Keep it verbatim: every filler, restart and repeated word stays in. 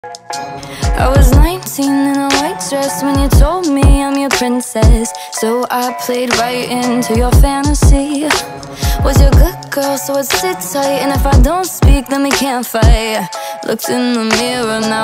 I was nineteen in a white dress when you told me I'm your princess. So I played right into your fantasy. Was your good girl, so I'd sit tight. And if I don't speak, then we can't fight. Looked in the mirror now.